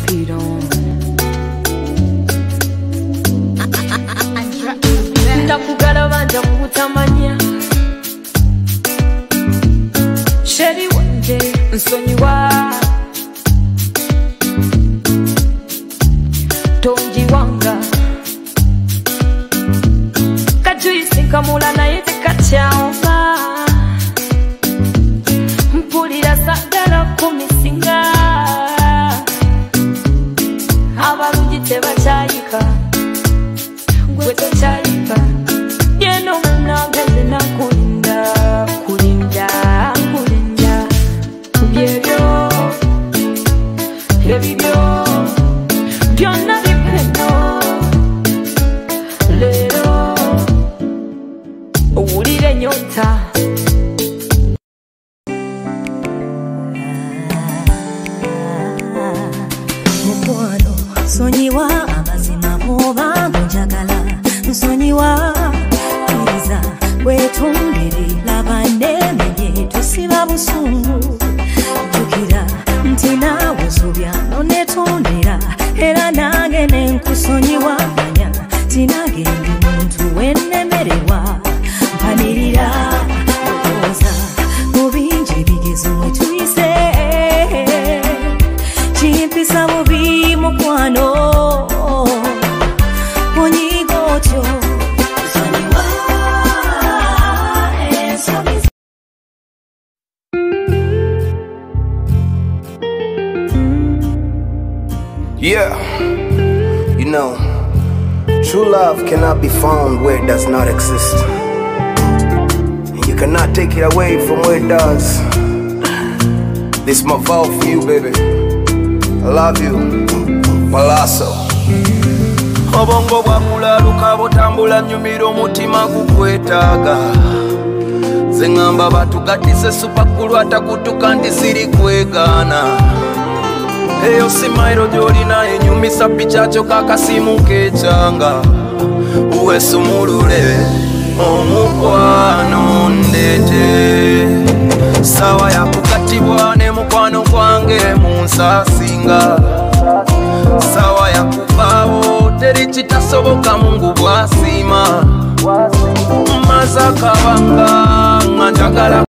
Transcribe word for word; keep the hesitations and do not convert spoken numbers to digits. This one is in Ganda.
freedom. Ndakugala banja mubutamanya Sheri wanje nsonyiwa Tongi wanga Kajuisi kamula naye tekachyaova Mpulira sagala kumisinga Abalungi tebakyayika Gwe tokyayika Yeno munange nina kulinda Kulinda, kulinda Byebyo, ebibyo Byonna bipeno Leero Owulire nyota Mukwano sonyiwa amazima bwoba njagala nsonyiwa kiriza wetumbire laba nemenye tusiba busungu jukira nti naawe osobya nonetondera era nange nenkusonyiwa manya tinage ndi muntu wennemererwa mpanirira okwoza mu bingi ebigezo mwe tuyise kimpisa bubi mukwano onyigotyo sonyiwa ensobi. Yeah, you know, true love cannot be found where it does not exist. And you cannot take it away from where it does. This is my vow for you, baby. I love you, Palazzo. Obongo bwakulaluka butambula nyumira omutima gukwetaaga zengamba batugatise supakulu atakutuka ndi siri kwegaana eyo simairo gyolina enyumisa pichacho kakasimu kechanga uwe sumulule omukwano ndete sawa yakukatibwa ne mukwano gwange munsasinga sawa yakuvaawo teri kitasoboka Mungu bwasima mazakabanga nga njagala